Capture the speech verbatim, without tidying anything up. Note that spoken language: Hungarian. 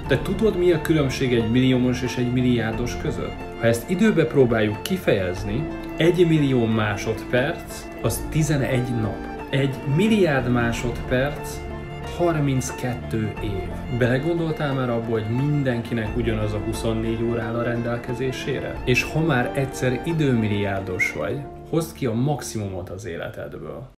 Te tudod, mi a különbség egy milliómos és egy milliárdos között? Ha ezt időbe próbáljuk kifejezni, egy millió másodperc az tizenegy nap. Egy milliárd másodperc harminckettő év. Belegondoltál már abba, hogy mindenkinek ugyanaz a huszonnégy óra áll a rendelkezésére? És ha már egyszer időmilliárdos vagy, hozd ki a maximumot az életedből.